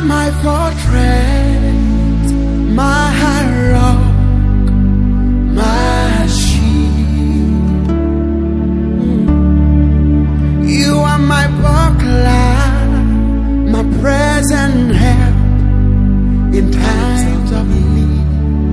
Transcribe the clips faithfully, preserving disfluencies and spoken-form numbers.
my fortress, my rock, my shield. You are my buckler, my present help in times of need.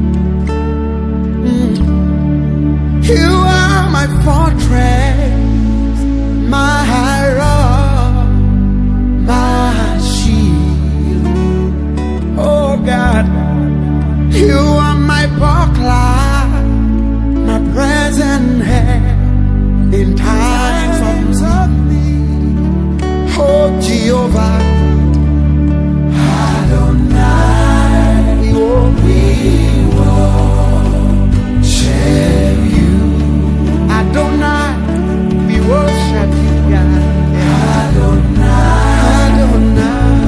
You are my fortress, my rock, my shield. Oh God, you are my buckler, my present help in times of need. Oh Jehovah, Adonai, oh, we worship you. Adonai, we worship you, God. Adonai, Adonai,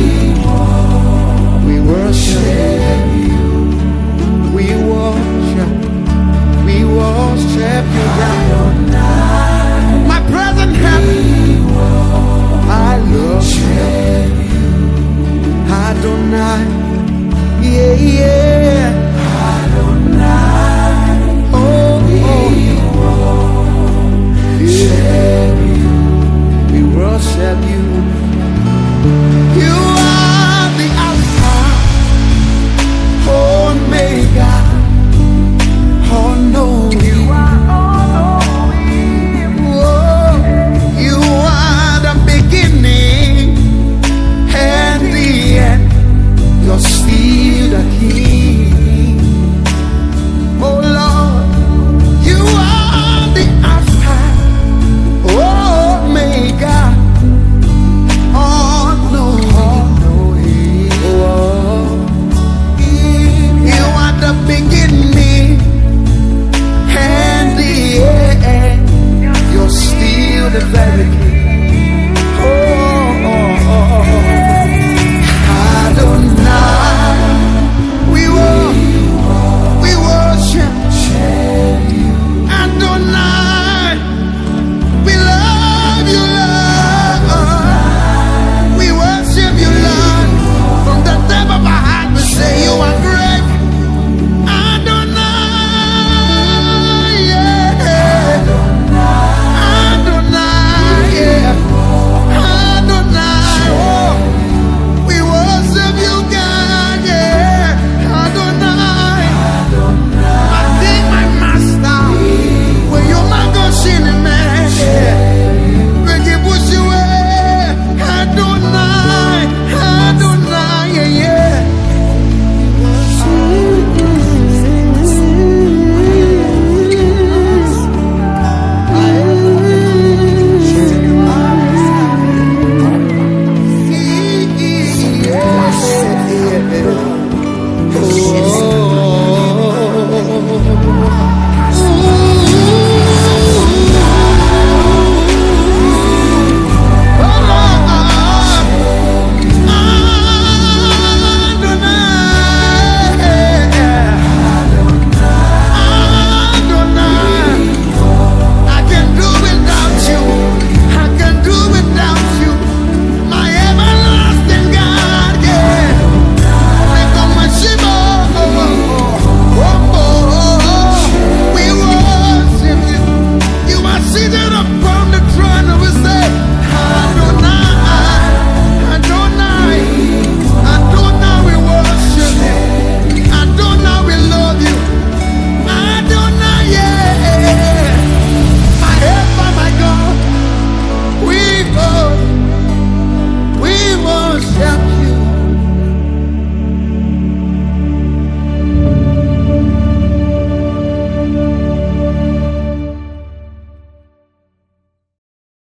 we worship you. We worship, we worship you, God. My present help, I love you. Adonai, yeah, yeah. Adonai, oh, oh. Yeah. We worship you. You are the Alpha, Omega, all knowing. You are all knowing. Oh, you are the beginning and the end. You're still the King. Oh Lord, you are the Alpha, Omega, all knowing. Oh, you are the beginning and the end. You're still the very King.